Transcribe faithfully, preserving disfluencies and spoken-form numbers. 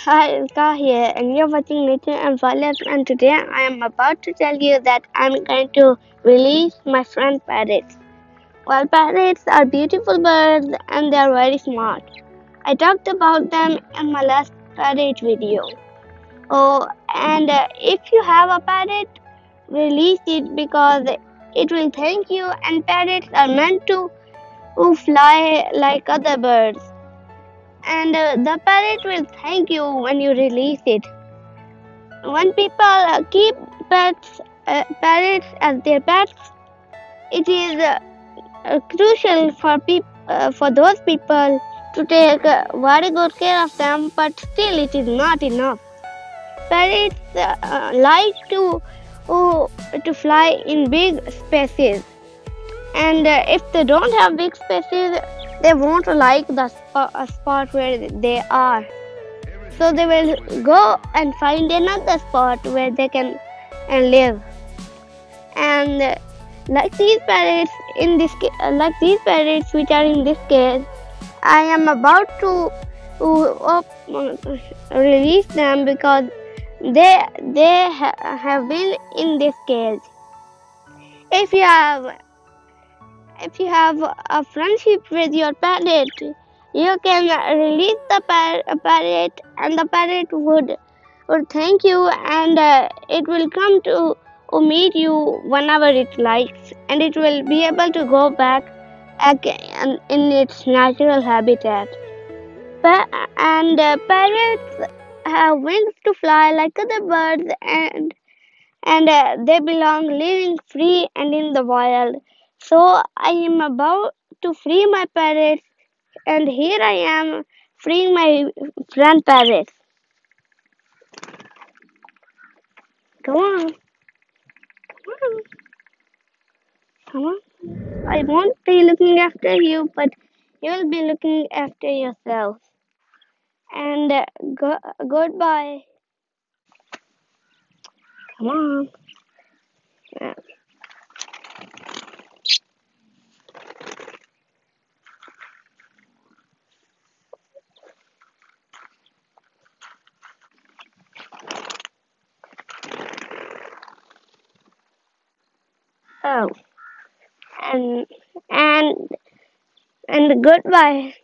Hi, Ilka here, and you're watching Nature and Wildlife. And today I am about to tell you that I'm going to release my friend parrots. Well, parrots are beautiful birds and they are very smart. I talked about them in my last parrot video. Oh, and uh, if you have a parrot, release it because it will thank you. And parrots are meant to to fly like other birds. And uh, the parrot will thank you when you release it. When people uh, keep pets, uh, parrots as their pets, it is uh, uh, crucial for peop- uh, for those people to take uh, very good care of them. But still, it is not enough. Parrots uh, uh, like to oh, to fly in big spaces, and uh, if they don't have big spaces, they won't like the sp- uh, spot where they are. So they will go and find another spot where they can and live. And uh, like these parrots in this ca- uh, like these parrots which are in this case, I am about to, to op- uh, release them because they they ha- have been in this cage. If you have if you have a friendship with your parrot, you can release the par- parrot, and the parrot would would thank you, and uh, it will come to meet you whenever it likes, and it will be able to go back again in its natural habitat. Pa- and uh, parrots have wings to fly like other birds, and and uh, they belong living free and in the wild. So I am about to free my parrots, and here I am freeing my friend parrots. Come on, come on, come on. I won't be looking after you, but you will be looking after yourself. And uh, go- goodbye. Come on. Yeah. Oh, and and and goodbye.